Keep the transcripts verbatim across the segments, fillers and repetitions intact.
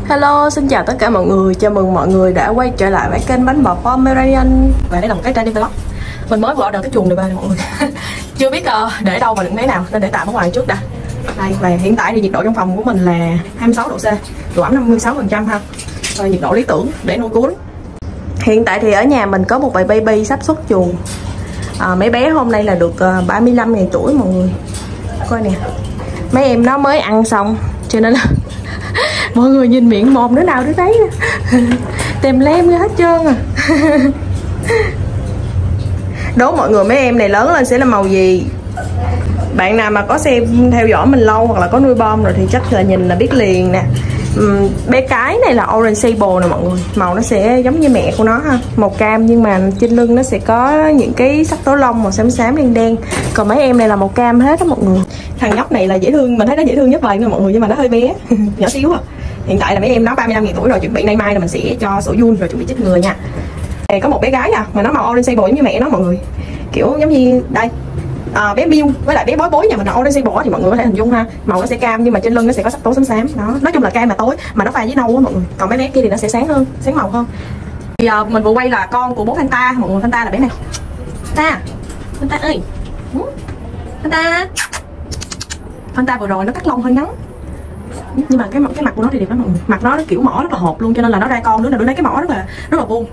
Hello, xin chào tất cả mọi người. Chào mừng mọi người đã quay trở lại với kênh bánh bò Pomeranian. Và đây là một cái training vlog. Mình mới vừa order cái chuồng này về mọi người. Chưa biết uh, để đâu và đựng thế nào nên để tạm ở ngoài trước đã. Đây, và hiện tại thì nhiệt độ trong phòng của mình là hai mươi sáu độ C, độ ẩm năm mươi sáu phần trăm ha. Và nhiệt độ lý tưởng để nuôi cuốn. Hiện tại thì ở nhà mình có một vài baby sắp xuất chuồng. À, mấy bé hôm nay là được uh, ba mươi lăm ngày tuổi mọi người. Coi nè. Mấy em nó mới ăn xong cho nên là mọi người nhìn miệng mồm đứa nào đứa đấy tèm lem ra hết trơn à. Đố mọi người mấy em này lớn lên sẽ là màu gì? Bạn nào mà có xem theo dõi mình lâu hoặc là có nuôi bom rồi thì chắc là nhìn là biết liền nè. uhm, Bé cái này là Orange Sable nè mọi người. Màu nó sẽ giống như mẹ của nó ha, màu cam, nhưng mà trên lưng nó sẽ có những cái sắc tố lông màu xám xám đen đen. Còn mấy em này là màu cam hết đó mọi người. Thằng nhóc này là dễ thương, mình thấy nó dễ thương nhất vậy nha mọi người, nhưng mà nó hơi bé. Nhỏ xíu à. Hiện tại là mấy em nó ba mươi lăm ngày tuổi rồi, chuẩn bị nay mai là mình sẽ cho sổ giun rồi chuẩn bị chích ngừa nha. Đây có một bé gái à, mà nó màu Orange Sable giống như mẹ nó mọi người. Kiểu giống như đây à, bé Miu với lại bé bói bối nhà mình là Orange Sable thì mọi người có thể hình dung ha. Màu nó sẽ cam nhưng mà trên lưng nó sẽ có sắc tố xám xám đó. Nói chung là cam mà tối mà nó pha với nâu á mọi người. Còn mấy bé kia thì nó sẽ sáng hơn, sáng màu hơn. Thì uh, mình vừa quay là con của bố Fanta mọi người. Fanta là bé này. Fanta, Fanta ơi, Fanta. Fanta vừa rồi nó cắt lông hơi ngắn, nhưng mà cái cái mặt của nó thì đẹp lắm mọi người. Mặt nó, nó kiểu mỏ rất là hộp luôn, cho nên là nó ra con nữa là đứa lấy cái mỏ rất là rất là vuông.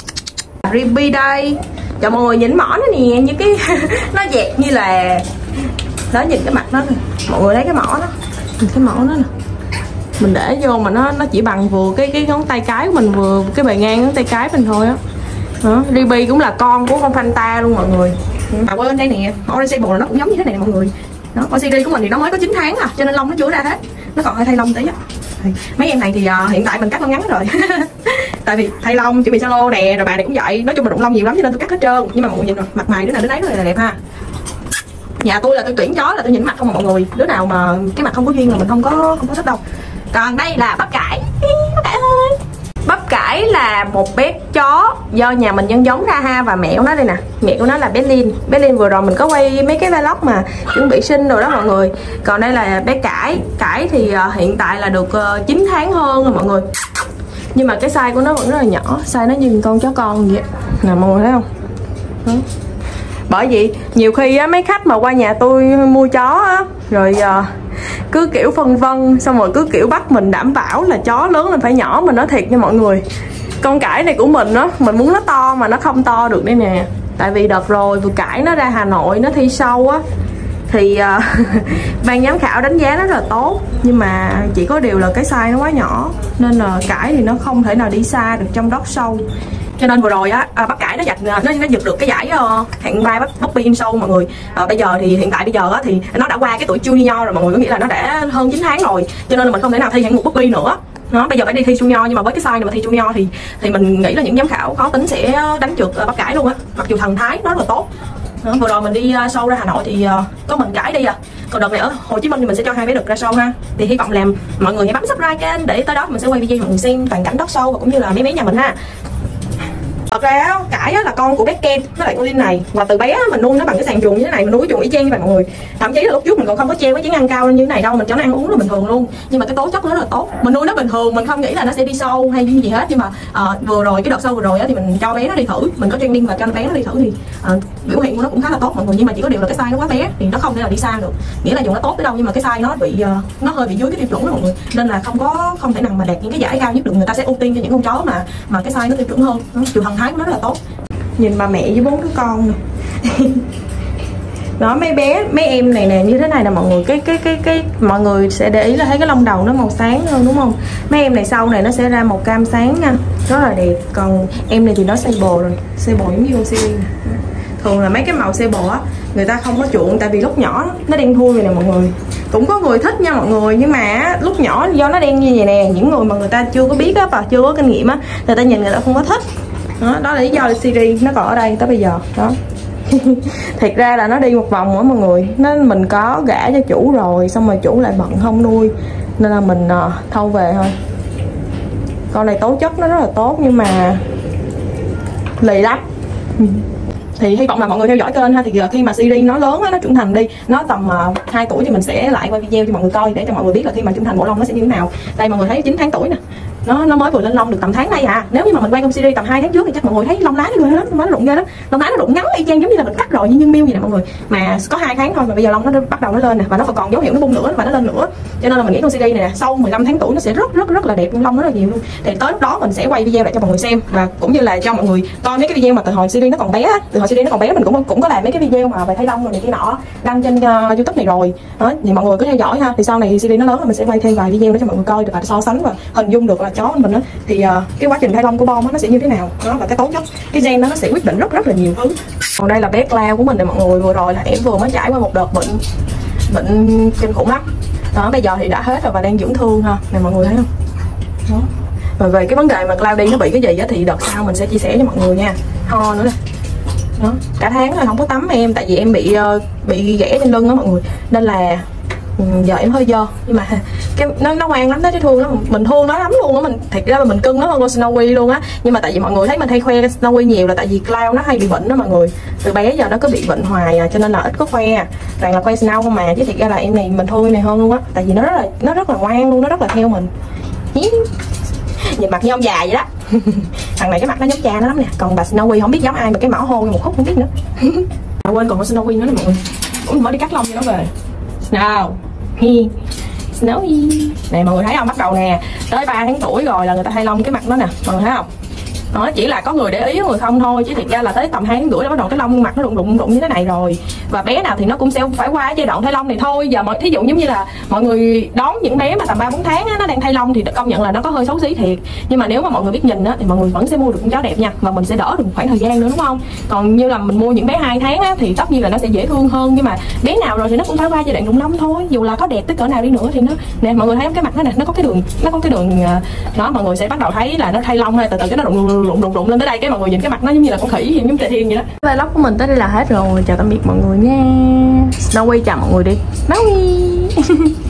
Ribbie đây, cho mọi người nhìn mỏ nó nè, như cái nó dẹt như là đó, nhìn cái mặt nó nè. Mọi người thấy cái mỏ đó, nhìn cái mỏ nó nè, mình để vô mà nó nó chỉ bằng vừa cái cái ngón tay cái của mình, vừa cái bề ngang ngón tay cái mình thôi á. Đó, Ribbie cũng là con của con Fanta luôn mọi người. À quên đây nè, Orange Sable nó cũng giống như thế này nè mọi người. Đó, con series của mình thì nó mới có chín tháng à, cho nên lông nó chưa ra hết, nó còn hơi thay lông tí á. Mấy em này thì uh, hiện tại mình cắt lông ngắn rồi. Tại vì thay lông chuẩn bị salo nè, rồi bà này cũng vậy, nói chung là rụng lông nhiều lắm cho nên tôi cắt hết trơn. Nhưng mà mọi người nhìn rồi, mặt mày đứa nào đứa nấy rất là đẹp ha. Nhà tôi là tôi tuyển chó là tôi nhìn mặt không mà mọi người, đứa nào mà cái mặt không có duyên là mình không có không có thích đâu. Còn đây là bắp cải. Bắp cải ơi, bắp cải là một bé chó do nhà mình nhân giống ra ha, và mẹ của nó đây nè, mẹ của nó là bé Lin. Bé Lin vừa rồi mình có quay mấy cái vlog mà chuẩn bị sinh rồi đó mọi người. Còn đây là bé Cải. Cải thì uh, hiện tại là được uh, chín tháng hơn rồi mọi người, nhưng mà cái size của nó vẫn rất là nhỏ, size nó như con chó con vậy nè mọi người thấy không đó. Bởi vì nhiều khi á, mấy khách mà qua nhà tôi mua chó á, rồi uh, cứ kiểu phân vân, xong rồi cứ kiểu bắt mình đảm bảo là chó lớn lên phải nhỏ. Mình nói thiệt nha mọi người, con Cải này của mình á, mình muốn nó to mà nó không to được đây nè. Tại vì đợt rồi vừa Cải nó ra Hà Nội nó thi sâu á, thì uh, ban giám khảo đánh giá nó rất là tốt, nhưng mà chỉ có điều là cái size nó quá nhỏ, nên là Cải thì nó không thể nào đi xa được trong dog show. Cho nên vừa rồi á, à, bắp Cải nó giật nó nó giật được cái giải uh, hạng ba Puppy in Show mọi người. À, bây giờ thì hiện tại bây giờ á, thì nó đã qua cái tuổi junior rồi mọi người, có nghĩa là nó đã hơn chín tháng rồi, cho nên là mình không thể nào thi hạng mục Puppy nữa. Nó bây giờ phải đi thi junior, nhưng mà với cái size này mà thi junior thì thì mình nghĩ là những giám khảo khó tính sẽ đánh trượt uh, bắp Cải luôn á. Mặc dù thần thái nó rất là tốt. Đó, vừa rồi mình đi uh, show ra Hà Nội thì uh, có mình Cải đi à. Còn đợt này ở Hồ Chí Minh thì mình sẽ cho hai bé được ra show ha. Thì hy vọng làm mọi người hãy bấm subscribe kênh để tới đó mình sẽ quay video mọi người xem toàn cảnh dog show và cũng như là mấy bé nhà mình ha. Thật ra Cải là con của bé Ken với lại con Linh này, và từ bé mình nuôi nó bằng cái sàn chuồng như thế này, mình nuôi cái chuồng y chang như vậy mọi người. Thậm chí là lúc trước mình còn không có treo cái chén ăn cao như thế này đâu, mình cho nó ăn uống là bình thường luôn, nhưng mà cái tố chất nó rất là tốt. Mình nuôi nó bình thường, mình không nghĩ là nó sẽ đi sâu hay gì hết, nhưng mà uh, vừa rồi cái đợt sâu vừa rồi á, thì mình cho bé nó đi thử, mình có training và cho bé nó đi thử thì uh, biểu hiện của nó cũng khá là tốt mọi người. Nhưng mà chỉ có điều là cái size nó quá bé thì nó không thể nào đi xa được, nghĩa là dù nó tốt tới đâu nhưng mà cái size nó bị uh, nó hơi bị dưới cái tiêu chuẩn đó mọi người, nên là không có không thể nào mà đạt những cái giải cao nhất được. Người ta sẽ ưu tiên cho những con chó mà mà cái size nó tiêu chuẩn hơn. Chiều thần thái của nó rất là tốt. Nhìn bà mẹ với bốn đứa con nè. Đó, mấy bé mấy em này nè như thế này nè mọi người, cái cái cái cái mọi người sẽ để ý là thấy cái lông đầu nó màu sáng hơn đúng không? Mấy em này sau này nó sẽ ra màu cam sáng nha, rất là đẹp. Còn em này thì nó sable rồi, sable giống như con series. Thường là mấy cái màu sable á người ta không có chuộng, tại vì lúc nhỏ nó đen thui rồi nè mọi người. Cũng có người thích nha mọi người, nhưng mà lúc nhỏ do nó đen như vậy nè, những người mà người ta chưa có biết á và chưa có kinh nghiệm á, người ta nhìn người ta không có thích. Đó, đó là lý do là series nó còn ở đây tới bây giờ đó. Thiệt ra là nó đi một vòng nữa mọi người, nó mình có gả cho chủ rồi, xong rồi chủ lại bận không nuôi nên là mình uh, thâu về thôi. Con này tố chất nó rất là tốt nhưng mà lì lắm. Thì hy vọng là mọi người theo dõi kênh ha, thì khi mà series nó lớn á, nó trưởng thành đi, nó tầm uh, hai tuổi thì mình sẽ lại quay video cho mọi người coi để cho mọi người biết là khi mà trưởng thành bộ lông nó sẽ như thế nào. Đây mọi người thấy chín tháng tuổi nè, nó nó mới vừa lên lông được tầm tháng nay à. Nếu như mà mình quay con series tầm hai tháng trước thì chắc mọi người thấy lông lá nó ghê lắm, lông lá nó rụng ghê lắm, lông lá nó rụng ngắn y chang giống như là mình cắt rồi như nhân miêu vậy nè mọi người. Mà có hai tháng thôi mà bây giờ lông nó bắt đầu nó lên nè, và nó còn dấu hiệu nó bung nữa và nó lên nữa. Cho nên là mình nghĩ con series này nè sau mười lăm tháng tuổi nó sẽ rất rất rất là đẹp, lông rất là nhiều luôn. Thì tới lúc đó mình sẽ quay video lại cho mọi người xem, và cũng như là cho mọi người coi mấy cái video mà từ hồi series nó còn bé, từ hồi series nó còn bé mình cũng cũng có làm mấy cái video mà về thay lông rồi này kia nọ đăng trên uh, YouTube này rồi đó, thì mọi người cứ theo dõi ha. Thì sau này series nó lớn là mình sẽ quay thêm vài video để cho mọi người coi được và so sánh và hình dung được là chó của mình đó thì uh, cái quá trình thay lông của Bom nó sẽ như thế nào, đó là cái tố chất, cái gen đó nó sẽ quyết định rất rất là nhiều thứ. Còn đây là bé Cloud của mình này mọi người, vừa rồi là em vừa mới trải qua một đợt bệnh bệnh kinh khủng lắm đó, bây giờ thì đã hết rồi và đang dưỡng thương ha, này mọi người thấy không đó. Rồi về cái vấn đề mà Cloud đi nó bị cái gì á thì đợt sau mình sẽ chia sẻ cho mọi người nha. Ho nữa nè đó, cả tháng rồi không có tắm em tại vì em bị uh, bị ghẻ trên lưng đó mọi người, nên là giờ em hơi dơ, nhưng mà cái nó nó ngoan lắm đó chứ thương lắm, mình thương nó lắm luôn á, mình thiệt ra là mình cưng nó hơn con Snowy luôn á. Nhưng mà tại vì mọi người thấy mình hay khoe cái Snowy nhiều là tại vì Cloud nó hay bị bệnh đó mọi người, từ bé giờ nó cứ bị bệnh hoài à, cho nên là ít có khoe, toàn là khoe Snow không mà, chứ thiệt ra là em này mình thương em này hơn luôn á, tại vì nó rất là nó rất là ngoan luôn, nó rất là theo mình. Nhìn mặt như ông già vậy đó. Thằng này cái mặt nó giống cha nó lắm nè, còn bà Snowy không biết giống ai mà cái mỏ hôn một khúc không biết nữa. À, quên còn con Snowy nữa nè mọi người, cũng mới đi cắt lông cho nó về. Snow hi Snowy này mọi người thấy không, bắt đầu nè tới ba tháng tuổi rồi là người ta thay lông cái mặt nó nè, mọi người thấy không. Nó chỉ là có người để ý người không thôi, chứ thiệt ra là tới tầm hai tháng tuổi nó bắt đầu cái lông mặt nó rụng rụng rụng như thế này rồi. Và bé nào thì nó cũng sẽ phải qua cái giai đoạn thay lông này thôi. Giờ mọi thí dụ giống như là mọi người đón những bé mà tầm ba bốn tháng á, nó đang thay lông thì công nhận là nó có hơi xấu xí thiệt. Nhưng mà nếu mà mọi người biết nhìn á thì mọi người vẫn sẽ mua được con chó đẹp nha, và mình sẽ đỡ được một khoảng thời gian nữa đúng không. Còn như là mình mua những bé hai tháng á thì tất nhiên là nó sẽ dễ thương hơn, nhưng mà bé nào rồi thì nó cũng phải qua giai đoạn rụng lông thôi, dù là có đẹp tới cỡ nào đi nữa thì nó nè mọi người thấy cái mặt nó nè, nó có cái đường nó có cái đường đó, mọi người sẽ bắt đầu thấy là nó thay lông hay từ từ cái nó rụng rụng rụng rụng lên tới đây, cái mọi người nhìn cái mặt nó giống như là con khỉ, giống Tề Thiên vậy đó. Vlog của mình tới đây là hết rồi, chào tạm biệt mọi người nha. Snowy chào mọi người đi. Snowy.